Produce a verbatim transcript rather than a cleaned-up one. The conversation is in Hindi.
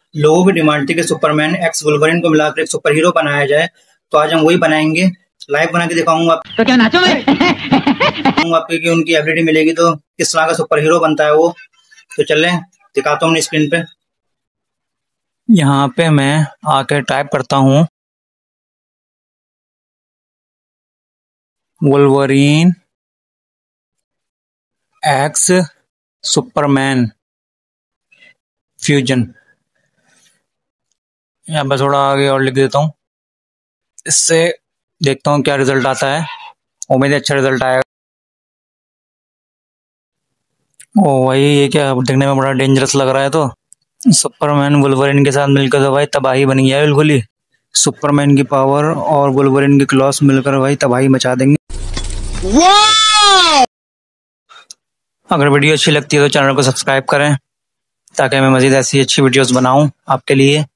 लोगों की डिमांड थी कि सुपरमैन एक्स वुल्वरीन को मिलाकर एक सुपर हीरो बनाया जाए, तो आज हम वही बनाएंगे। लाइव बना के दिखाऊंगा आप, तो क्या नाचो मैं? आपको कि उनकी एबिलिटी मिलेगी तो किस तरह का सुपर हीरो बनता है वो। तो चलें दिखाता हूँ स्क्रीन पे। यहाँ पे मैं आके टाइप करता हूँ वुल्वरीन एक्स सुपरमैन फ्यूजन। यहाँ पे थोड़ा आगे और लिख देता हूँ, इससे देखता हूँ क्या रिजल्ट आता है। उम्मीद है अच्छा रिजल्ट आएगा। ओ भाई ये क्या देखने में बड़ा डेंजरस लग रहा है। तो सुपरमैन वुल्वरीन के साथ मिलकर तो भाई तबाही बन गया है बिल्कुल ही। सुपरमैन की पावर और वुल्वरीन की क्लॉस मिलकर भाई तबाही मचा देंगे। अगर वीडियो अच्छी लगती है तो चैनल को सब्सक्राइब करें ताकि मैं मजीद ऐसी अच्छी वीडियोस बनाऊं आपके लिए।